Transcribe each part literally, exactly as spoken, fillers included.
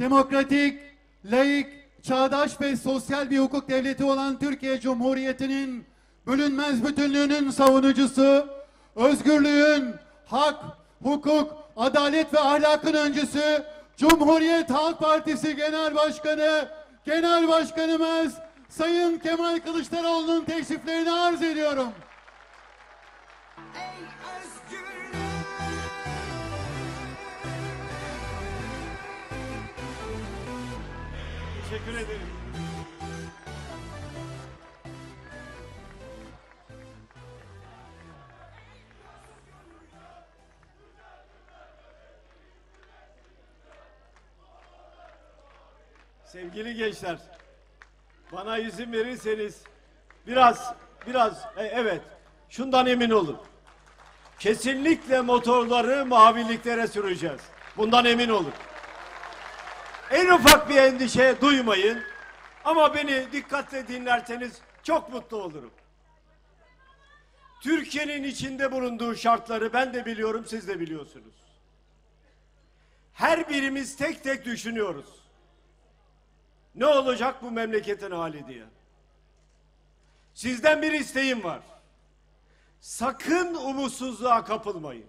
demokratik, laik, çağdaş ve sosyal bir hukuk devleti olan Türkiye Cumhuriyeti'nin bölünmez bütünlüğünün savunucusu, özgürlüğün, hak, hukuk, adalet ve ahlakın öncüsü, Cumhuriyet Halk Partisi Genel Başkanı, Genel Başkanımız Sayın Kemal Kılıçdaroğlu'nun teşriflerini arz ediyorum. Teşekkür ederim. Sevgili gençler, bana izin verirseniz biraz biraz e, evet şundan emin olun. Kesinlikle motorları maviliklere süreceğiz. Bundan emin olun. En ufak bir endişe duymayın. Ama beni dikkatle dinlerseniz çok mutlu olurum. Türkiye'nin içinde bulunduğu şartları ben de biliyorum, siz de biliyorsunuz. Her birimiz tek tek düşünüyoruz. Ne olacak bu memleketin hali diye. Sizden bir isteğim var. Sakın umutsuzluğa kapılmayın.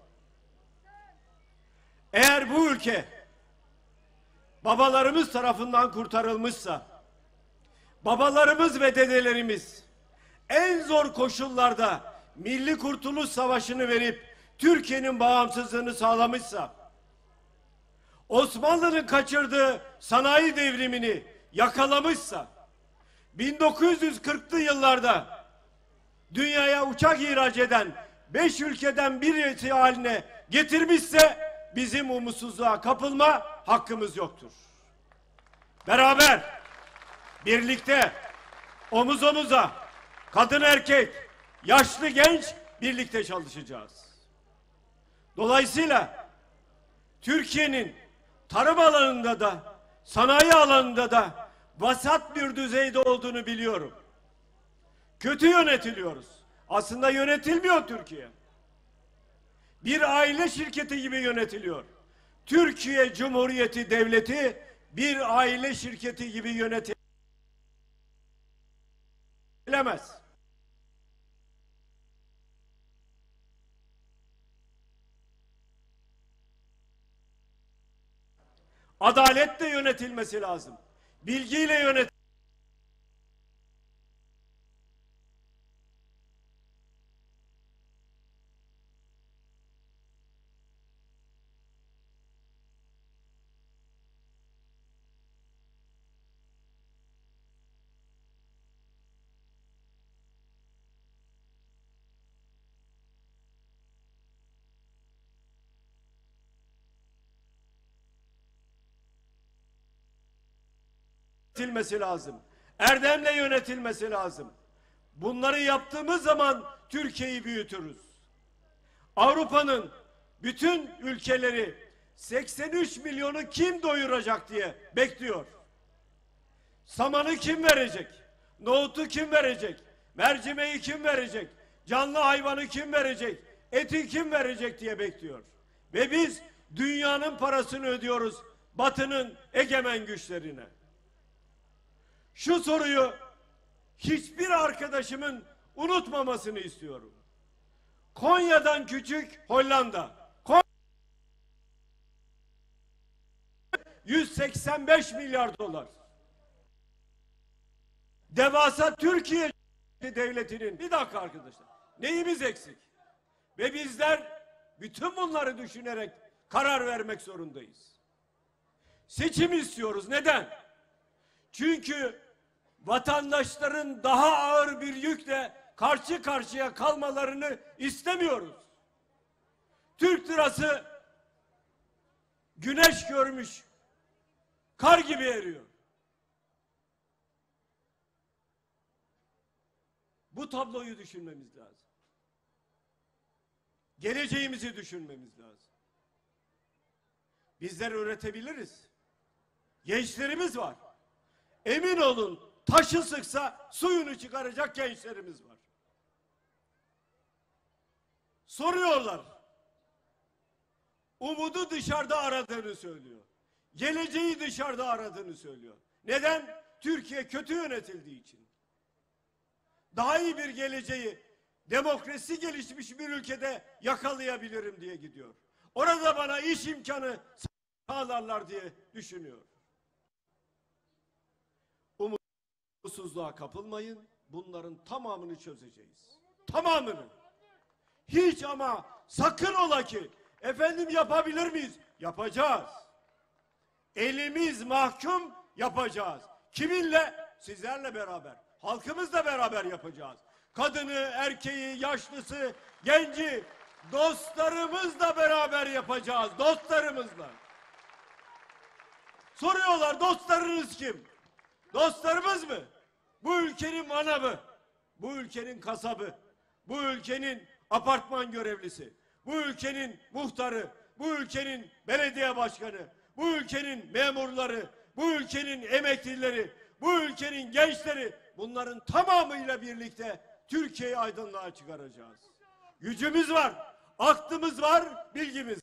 Eğer bu ülke babalarımız tarafından kurtarılmışsa, babalarımız ve dedelerimiz en zor koşullarda Milli Kurtuluş Savaşı'nı verip Türkiye'nin bağımsızlığını sağlamışsa, Osmanlı'nın kaçırdığı sanayi devrimini yakalamışsa, bin dokuz yüz kırklı yıllarda dünyaya uçak ihraç eden beş ülkeden birisi haline getirmişse bizim umutsuzluğa kapılma hakkımız yoktur. Beraber, birlikte, omuz omuza, kadın erkek, yaşlı genç birlikte çalışacağız. Dolayısıyla Türkiye'nin tarım alanında da, sanayi alanında da vasat bir düzeyde olduğunu biliyorum. Kötü yönetiliyoruz. Aslında yönetilmiyor Türkiye. Bir aile şirketi gibi yönetiliyor. Türkiye Cumhuriyeti Devleti bir aile şirketi gibi yönetilemez. Adaletle yönetilmesi lazım. Bilgiyle yönet. Yönetilmesi lazım. Erdemle yönetilmesi lazım. Bunları yaptığımız zaman Türkiye'yi büyütürüz. Avrupa'nın bütün ülkeleri seksen üç milyonu kim doyuracak diye bekliyor. Samanı kim verecek? Nohutu kim verecek? Mercimeği kim verecek? Canlı hayvanı kim verecek? Eti kim verecek diye bekliyor. Ve biz dünyanın parasını ödüyoruz Batı'nın egemen güçlerine. Şu soruyu hiçbir arkadaşımın unutmamasını istiyorum. Konya'dan küçük Hollanda. Kon yüz seksen beş milyar dolar. Devasa Türkiye devletinin, bir dakika arkadaşlar, neyimiz eksik? Ve bizler bütün bunları düşünerek karar vermek zorundayız. Seçim istiyoruz. Neden? Çünkü vatandaşların daha ağır bir yükle karşı karşıya kalmalarını istemiyoruz. Türk lirası güneş görmüş kar gibi eriyor. Bu tabloyu düşünmemiz lazım. Geleceğimizi düşünmemiz lazım. Bizler üretebiliriz. Gençlerimiz var. Emin olun, taşı sıksa suyunu çıkaracak gençlerimiz var. Soruyorlar. Umudu dışarıda aradığını söylüyor. geleceği dışarıda aradığını söylüyor. Neden? Türkiye kötü yönetildiği için. Daha iyi bir geleceği demokrasi gelişmiş bir ülkede yakalayabilirim diye gidiyor. Orada bana iş imkanı sağlarlar diye düşünüyor. Umutsuzluğa kapılmayın. Bunların tamamını çözeceğiz. Tamamını. Hiç ama sakın ola ki efendim yapabilir miyiz? Yapacağız. Elimiz mahkum, yapacağız. Kiminle? Sizlerle beraber. Halkımızla beraber yapacağız. Kadını, erkeği, yaşlısı, genci, dostlarımızla beraber yapacağız. Dostlarımızla. Soruyorlar, dostlarınız kim? Dostlarımız mı? Bu ülkenin manavı, bu ülkenin kasabı, bu ülkenin apartman görevlisi, bu ülkenin muhtarı, bu ülkenin belediye başkanı, bu ülkenin memurları, bu ülkenin emeklileri, bu ülkenin gençleri, bunların tamamıyla birlikte Türkiye'yi aydınlığa çıkaracağız. Gücümüz var, aklımız var, bilgimiz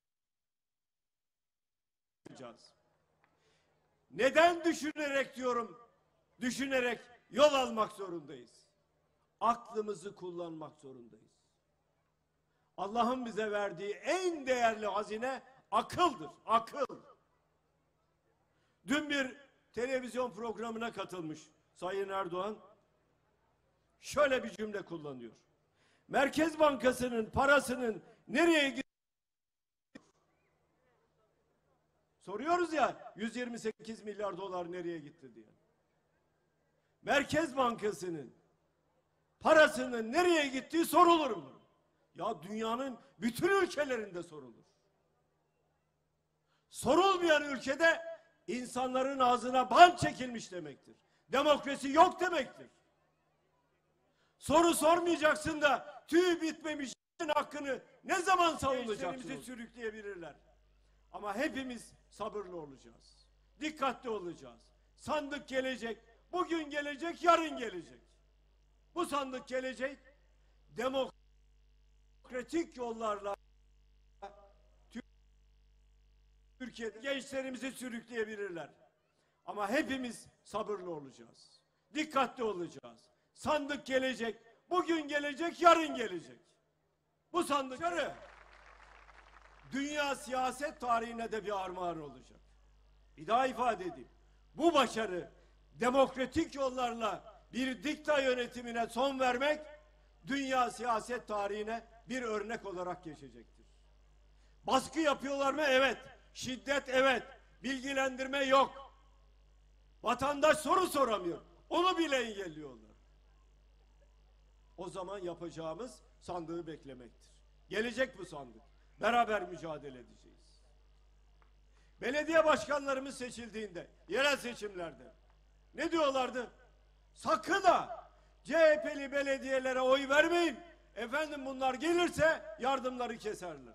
var. Neden düşünerek diyorum, düşünerek yol almak zorundayız. Aklımızı kullanmak zorundayız. Allah'ın bize verdiği en değerli hazine akıldır, akıl. Dün bir televizyon programına katılmış Sayın Erdoğan. Şöyle bir cümle kullanıyor. Merkez Bankası'nın parasının nereye gitti? Soruyoruz ya yüz yirmi sekiz milyar dolar nereye gitti diye. Merkez Bankası'nın parasının nereye gittiği sorulur mu? Ya dünyanın bütün ülkelerinde sorulur. Sorulmayan ülkede insanların ağzına bant çekilmiş demektir. Demokrasi yok demektir. Soru sormayacaksın da tüy bitmemiş hakkını ne zaman savunacaksın? Bizi sürükleyebilirler. Ama hepimiz sabırlı olacağız. Dikkatli olacağız. Sandık gelecek. Bugün gelecek, yarın gelecek. Bu sandık gelecek. Demokratik yollarla Türkiye'de gençlerimizi sürükleyebilirler. Ama hepimiz sabırlı olacağız. Dikkatli olacağız. Sandık gelecek. Bugün gelecek, yarın gelecek. Bu sandık dünya siyaset tarihine de bir armağan olacak. Bir daha ifade edeyim. Bu başarı demokratik yollarla bir dikta yönetimine son vermek dünya siyaset tarihine bir örnek olarak geçecektir. Baskı yapıyorlar mı? Evet. Şiddet evet. Bilgilendirme yok. Vatandaş soru soramıyor. Onu bile engelliyorlar. O zaman yapacağımız sandığı beklemektir. Gelecek bu sandık. Beraber mücadele edeceğiz. Belediye başkanlarımız seçildiğinde, yerel seçimlerde ne diyorlardı? Sakın ha C H P'li belediyelere oy vermeyin. Efendim bunlar gelirse yardımları keserler.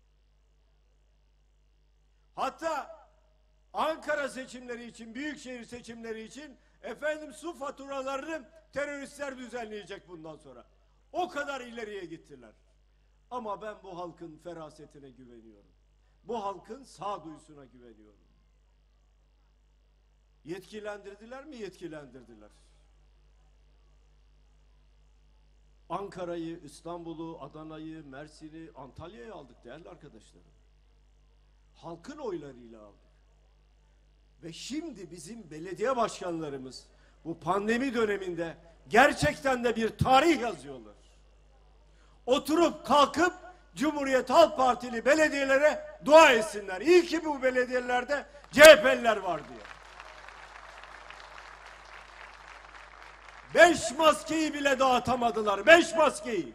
Hatta Ankara seçimleri için, büyükşehir seçimleri için efendim su faturalarını teröristler düzenleyecek bundan sonra. O kadar ileriye gittiler. Ama ben bu halkın ferasetine güveniyorum. Bu halkın sağduyusuna güveniyorum. Yetkilendirdiler mi? Yetkilendirdiler. Ankara'yı, İstanbul'u, Adana'yı, Mersin'i, Antalya'yı aldık değerli arkadaşlarım. Halkın oylarıyla aldık. Ve şimdi bizim belediye başkanlarımız bu pandemi döneminde gerçekten de bir tarih yazıyorlar. Oturup kalkıp Cumhuriyet Halk Partili belediyelere dua etsinler. İyi ki bu belediyelerde C H P'liler var diye. Beş maskeyi bile dağıtamadılar. Beş maskeyi.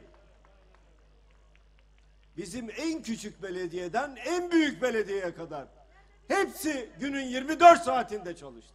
Bizim en küçük belediyeden en büyük belediyeye kadar hepsi günün yirmi dört saatinde çalıştı.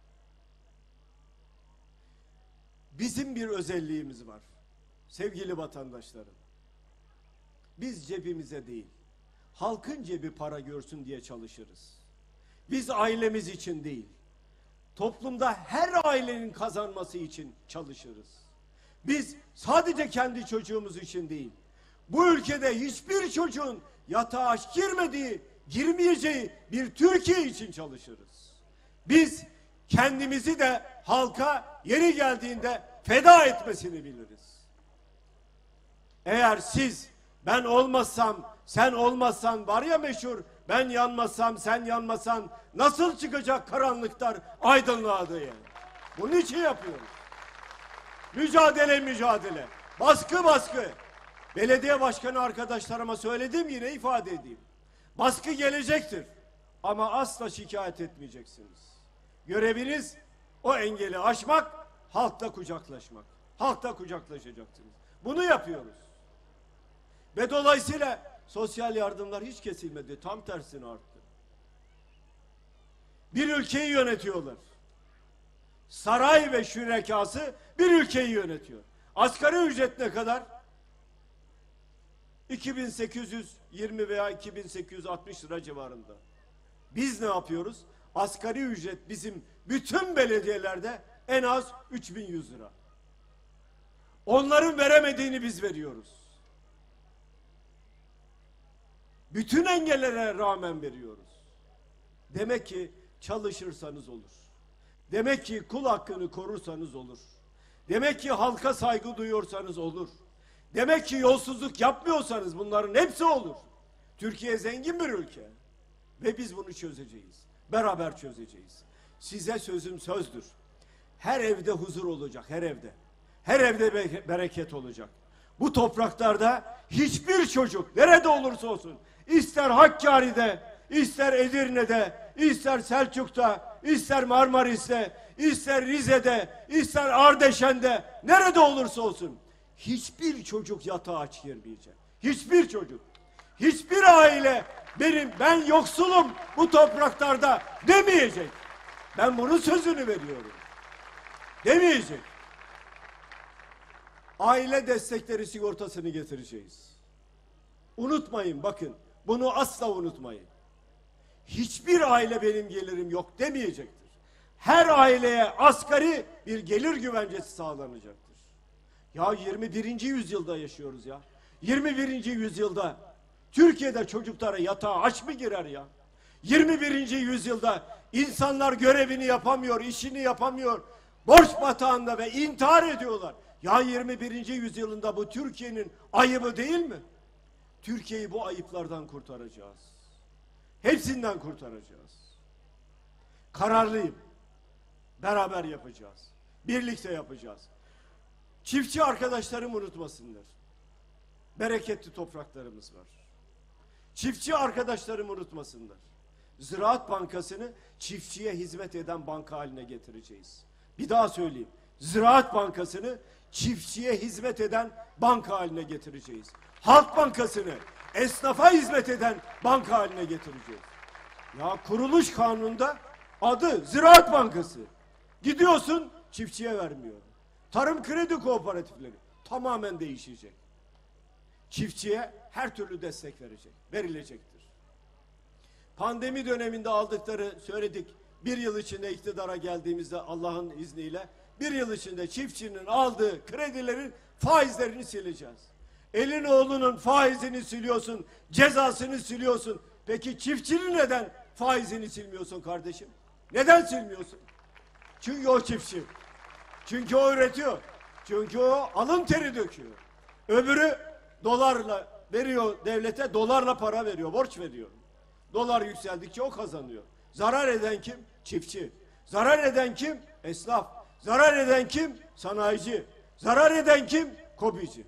Bizim bir özelliğimiz var. Sevgili vatandaşlarım. Biz cebimize değil, halkın cebi para görsün diye çalışırız. Biz ailemiz için değil, toplumda her ailenin kazanması için çalışırız. Biz sadece kendi çocuğumuz için değil, bu ülkede hiçbir çocuğun yatağa girmediği girmeyeceği bir Türkiye için çalışırız. Biz kendimizi de halka yeri geldiğinde feda etmesini biliriz. Eğer siz ben olmazsam, sen olmazsan var ya meşhur, ben yanmazsam, sen yanmasan nasıl çıkacak karanlıklar aydınlığa diye. Bunun için yapıyoruz. Mücadele mücadele. Baskı baskı. Belediye başkanı arkadaşlarıma söyledim, yine ifade edeyim. Baskı gelecektir. Ama asla şikayet etmeyeceksiniz. Göreviniz o engeli aşmak, halkla kucaklaşmak. Halkla kucaklaşacaksınız. Bunu yapıyoruz. Ve dolayısıyla sosyal yardımlar hiç kesilmedi. Tam tersine arttı. Bir ülkeyi yönetiyorlar. Saray ve şürekası bir ülkeyi yönetiyor. Asgari ücret ne kadar? iki bin sekiz yüz yirmi veya iki bin sekiz yüz altmış lira civarında. Biz ne yapıyoruz? Asgari ücret bizim bütün belediyelerde en az üç bin yüz lira. Onların veremediğini biz veriyoruz. Bütün engellere rağmen veriyoruz. Demek ki çalışırsanız olur. Demek ki kul hakkını korursanız olur. Demek ki halka saygı duyuyorsanız olur. Demek ki yolsuzluk yapmıyorsanız bunların hepsi olur. Türkiye zengin bir ülke. Ve biz bunu çözeceğiz. Beraber çözeceğiz. Size sözüm sözdür. Her evde huzur olacak, her evde. Her evde be bereket olacak. Bu topraklarda hiçbir çocuk nerede olursa olsun, ister Hakkari'de, ister Edirne'de, ister Selçuk'ta, ister Marmaris'te, ister Rize'de, ister Ardeşen'de, nerede olursa olsun hiçbir çocuk yatağa aç girmeyecek. Hiçbir çocuk. Hiçbir aile benim ben yoksulum bu topraklarda demeyecek. Ben bunun sözünü veriyorum. Demeyecek. Aile destekleri sigortasını getireceğiz. Unutmayın, bakın, bunu asla unutmayın. Hiçbir aile benim gelirim yok demeyecektir. Her aileye asgari bir gelir güvencesi sağlanacaktır. Ya yirmi birinci yüzyılda yaşıyoruz ya. yirmi birinci yüzyılda Türkiye'de çocuklara yatağa aç mı girer ya? yirmi birinci yüzyılda insanlar görevini yapamıyor, işini yapamıyor, borç batağında ve intihar ediyorlar. Ya yirmi birinci yüzyılında bu Türkiye'nin ayıbı değil mi? Türkiye'yi bu ayıplardan kurtaracağız. Hepsinden kurtaracağız. Kararlıyım. Beraber yapacağız. Birlikte yapacağız. Çiftçi arkadaşlarım unutmasınlar. Bereketli topraklarımız var. Çiftçi arkadaşlarım unutmasınlar. Ziraat Bankası'nı çiftçiye hizmet eden banka haline getireceğiz. Bir daha söyleyeyim. Ziraat Bankası'nı çiftçiye hizmet eden banka haline getireceğiz. Halk Bankası'nı esnafa hizmet eden banka haline getireceğiz. Ya kuruluş kanununda adı Ziraat Bankası. Gidiyorsun çiftçiye vermiyor. Tarım kredi kooperatifleri tamamen değişecek. Çiftçiye her türlü destek verecek, verilecektir. Pandemi döneminde aldıkları söyledik. Bir yıl içinde iktidara geldiğimizde Allah'ın izniyle bir yıl içinde çiftçinin aldığı kredilerin faizlerini sileceğiz. Elin oğlunun faizini siliyorsun, cezasını siliyorsun. Peki çiftçinin neden faizini silmiyorsun kardeşim? Neden silmiyorsun? Çünkü o çiftçi. Çünkü o üretiyor. Çünkü o alın teri döküyor. Öbürü dolarla veriyor devlete, dolarla para veriyor, borç veriyor. Dolar yükseldikçe o kazanıyor. Zarar eden kim? Çiftçi. Zarar eden kim? Esnaf. Zarar eden kim? Sanayici. Zarar eden kim? KOBİ'ci.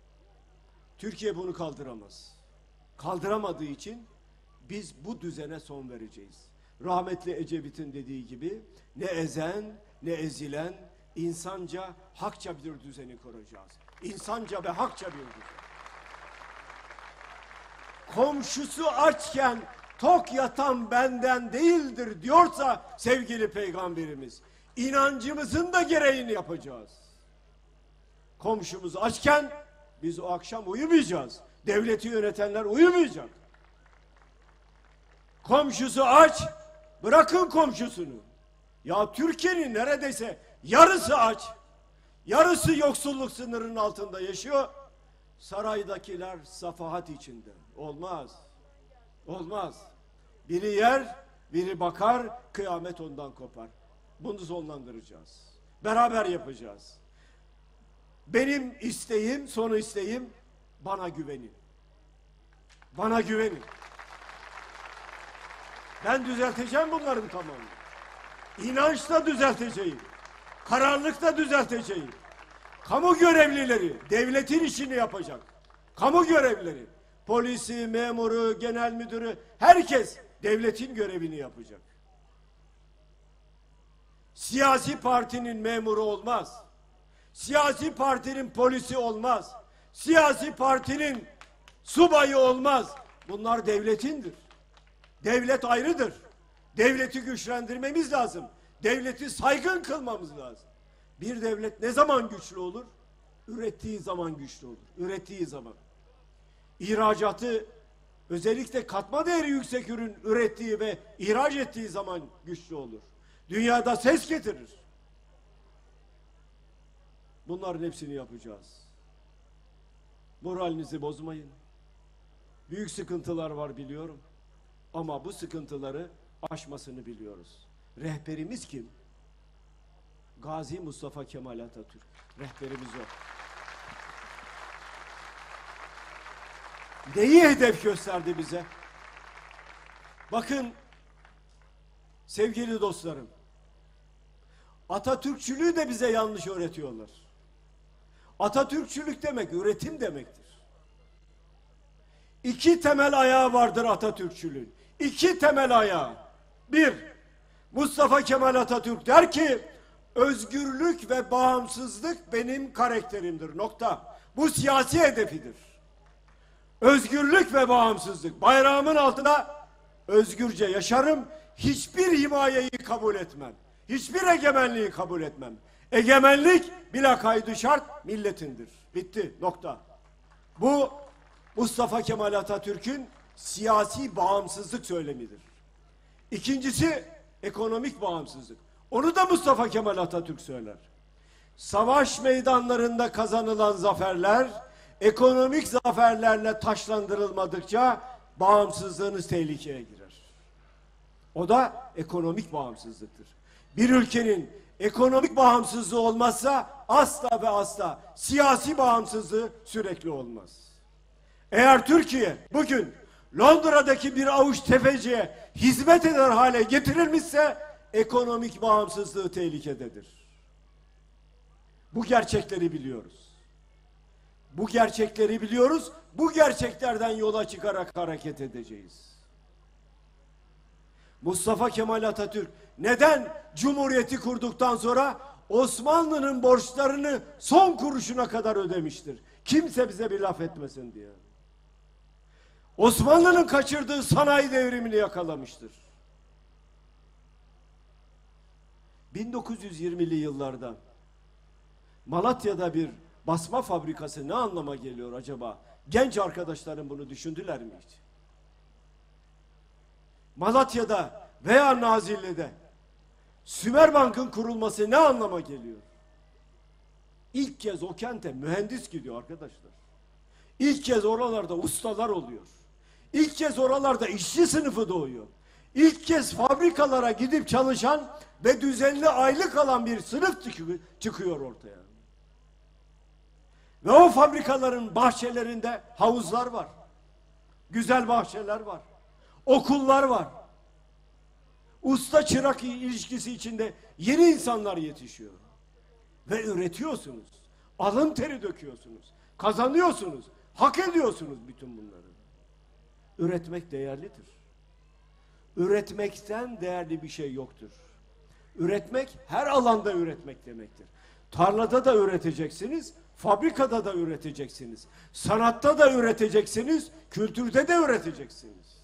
Türkiye bunu kaldıramaz. Kaldıramadığı için biz bu düzene son vereceğiz. Rahmetli Ecevit'in dediği gibi ne ezen ne ezilen insanca hakça bir düzeni kuracağız. İnsanca ve hakça bir düzen. Komşusu açken tok yatan benden değildir diyorsa sevgili Peygamberimiz, inancımızın da gereğini yapacağız. Komşumuz açken biz o akşam uyumayacağız. Devleti yönetenler uyumayacak. Komşusu aç, bırakın komşusunu. Ya Türkiye'nin neredeyse yarısı aç. Yarısı yoksulluk sınırının altında yaşıyor. Saraydakiler safahat içinde. Olmaz. Olmaz. Biri yer, biri bakar, kıyamet ondan kopar. Bunu sonlandıracağız. Beraber yapacağız. Benim isteğim, son isteğim, bana güvenin. Bana güvenin. Ben düzelteceğim bunların tamamını. İnançla düzelteceğim. Kararlılıkla düzelteceğim. Kamu görevlileri devletin işini yapacak. Kamu görevlileri, polisi, memuru, genel müdürü, herkes devletin görevini yapacak. Siyasi partinin memuru olmaz. Siyasi partinin polisi olmaz. Siyasi partinin subayı olmaz. Bunlar devletindir. Devlet ayrıdır. Devleti güçlendirmemiz lazım. Devleti saygın kılmamız lazım. Bir devlet ne zaman güçlü olur? Ürettiği zaman güçlü olur. Ürettiği zaman. İhracatı, özellikle katma değeri yüksek ürün ürettiği ve ihraç ettiği zaman güçlü olur. Dünyada ses getirir. Bunların hepsini yapacağız. Moralinizi bozmayın. Büyük sıkıntılar var biliyorum. Ama bu sıkıntıları aşmasını biliyoruz. Rehberimiz kim? Gazi Mustafa Kemal Atatürk. Rehberimiz o. Neyi hedef gösterdi bize? Bakın sevgili dostlarım, Atatürkçülüğü de bize yanlış öğretiyorlar. Atatürkçülük demek üretim demektir. İki temel ayağı vardır Atatürkçülüğün. İki temel ayağı. Bir, Mustafa Kemal Atatürk der ki, özgürlük ve bağımsızlık benim karakterimdir. Nokta. Bu siyasi hedefidir. Özgürlük ve bağımsızlık. Bayrağımın altında özgürce yaşarım. Hiçbir himayeyi kabul etmem. Hiçbir egemenliği kabul etmem. Egemenlik bila kaydı şart milletindir. Bitti. Nokta. Bu Mustafa Kemal Atatürk'ün siyasi bağımsızlık söylemidir. İkincisi ekonomik bağımsızlık. Onu da Mustafa Kemal Atatürk söyler. Savaş meydanlarında kazanılan zaferler ekonomik zaferlerle taçlandırılmadıkça bağımsızlığınız tehlikeye girer. O da ekonomik bağımsızlıktır. Bir ülkenin ekonomik bağımsızlığı olmazsa asla ve asla siyasi bağımsızlığı sürekli olmaz. Eğer Türkiye bugün Londra'daki bir avuç tefeciye hizmet eder hale getirilmişse ekonomik bağımsızlığı tehlikededir. Bu gerçekleri biliyoruz. Bu gerçekleri biliyoruz. Bu gerçeklerden yola çıkarak hareket edeceğiz. Mustafa Kemal Atatürk neden Cumhuriyeti kurduktan sonra Osmanlı'nın borçlarını son kuruşuna kadar ödemiştir? Kimse bize bir laf etmesin diye. Osmanlı'nın kaçırdığı sanayi devrimini yakalamıştır. bin dokuz yüz yirmili yıllarda Malatya'da bir basma fabrikası ne anlama geliyor acaba? Genç arkadaşlarım bunu düşündüler mi hiç? Malatya'da veya Nazilli'de Sümerbank'ın kurulması ne anlama geliyor? İlk kez o kente mühendis gidiyor arkadaşlar. İlk kez oralarda ustalar oluyor. İlk kez oralarda işçi sınıfı doğuyor. İlk kez fabrikalara gidip çalışan ve düzenli aylık alan bir sınıf çıkıyor ortaya. Ve o fabrikaların bahçelerinde havuzlar var. Güzel bahçeler var. Okullar var. Usta çırak ilişkisi içinde yeni insanlar yetişiyor. Ve üretiyorsunuz. Alın teri döküyorsunuz. Kazanıyorsunuz. Hak ediyorsunuz bütün bunları. Üretmek değerlidir. Üretmekten değerli bir şey yoktur. Üretmek her alanda üretmek demektir. Tarlada da üreteceksiniz, fabrikada da üreteceksiniz. Sanatta da üreteceksiniz, kültürde de üreteceksiniz.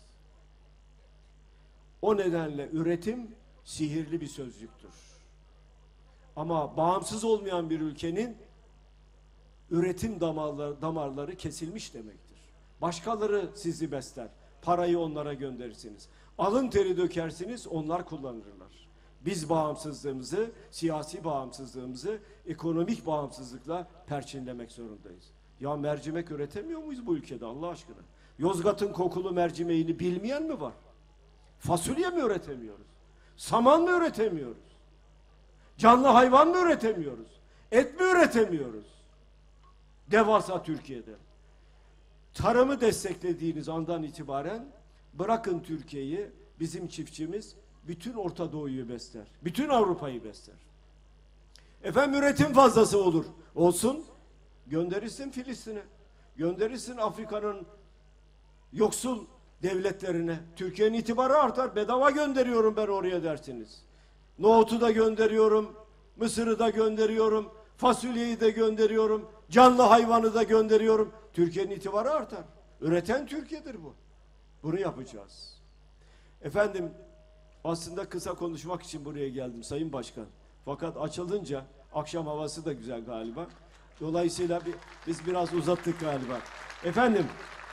O nedenle üretim sihirli bir sözcüktür. Ama bağımsız olmayan bir ülkenin üretim damarları, damarları kesilmiş demektir. Başkaları sizi besler. Parayı onlara gönderirsiniz. Alın teri dökersiniz, onlar kullanırlar. Biz bağımsızlığımızı, siyasi bağımsızlığımızı ekonomik bağımsızlıkla perçinlemek zorundayız. Ya mercimek üretemiyor muyuz bu ülkede Allah aşkına? Yozgat'ın kokulu mercimeğini bilmeyen mi var? Fasulye mi üretemiyoruz? Saman mı üretemiyoruz? Canlı hayvan mı üretemiyoruz? Et mi üretemiyoruz? Devasa Türkiye'de. Tarımı desteklediğiniz andan itibaren bırakın Türkiye'yi, bizim çiftçimiz bütün Orta Doğu'yu besler. Bütün Avrupa'yı besler. Efendim üretim fazlası olur. Olsun. Gönderirsin Filistin'e. Gönderirsin Afrika'nın yoksul devletlerine. Türkiye'nin itibarı artar. Bedava gönderiyorum ben oraya dersiniz. Nohutu da gönderiyorum. Mısır'ı da gönderiyorum. Fasulyeyi de gönderiyorum. Canlı hayvanı da gönderiyorum. Türkiye'nin itibarı artar. Üreten Türkiye'dir bu. Bunu yapacağız. Efendim aslında kısa konuşmak için buraya geldim Sayın Başkan. Fakat açılınca akşam havası da güzel galiba. Dolayısıyla bir, biz biraz uzattık galiba. Efendim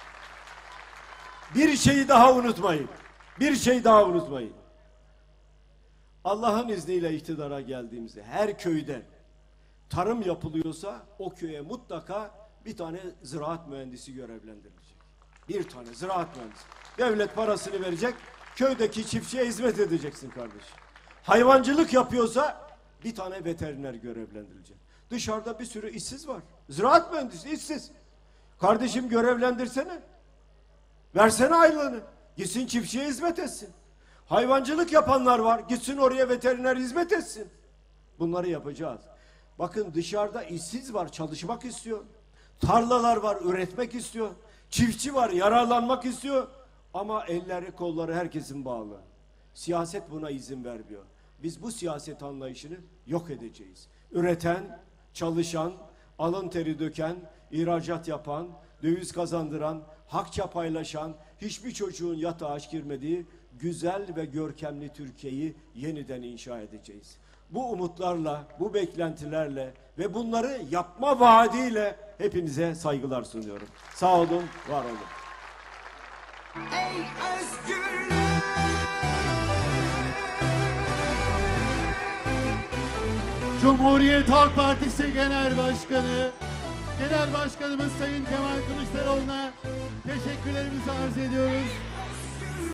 bir şeyi daha unutmayın. Bir şey daha unutmayın. Allah'ın izniyle iktidara geldiğimizde her köyde tarım yapılıyorsa o köye mutlaka bir tane ziraat mühendisi görevlendirilecek. Bir tane ziraat mühendisi. Devlet parasını verecek, köydeki çiftçiye hizmet edeceksin kardeşim. Hayvancılık yapıyorsa bir tane veteriner görevlendirilecek. Dışarıda bir sürü işsiz var. Ziraat mühendisi işsiz. Kardeşim görevlendirsene. Versene aylığını. Gitsin çiftçiye hizmet etsin. Hayvancılık yapanlar var. Gitsin oraya veteriner hizmet etsin. Bunları yapacağız. Bakın dışarıda işsiz var, çalışmak istiyor. Tarlalar var, üretmek istiyor. Çiftçi var, yararlanmak istiyor. Ama elleri kolları herkesin bağlı. Siyaset buna izin vermiyor. Biz bu siyaset anlayışını yok edeceğiz. Üreten, çalışan, alın teri döken, ihracat yapan, döviz kazandıran, hakça paylaşan, hiçbir çocuğun yatağa aç girmediği güzel ve görkemli Türkiye'yi yeniden inşa edeceğiz. Bu umutlarla, bu beklentilerle ve bunları yapma vaadiyle hepinize saygılar sunuyorum. Sağ olun, var olun. Ey özgürlük! Cumhuriyet Halk Partisi Genel Başkanı, Genel Başkanımız Sayın Kemal Kılıçdaroğlu'na teşekkürlerimizi arz ediyoruz.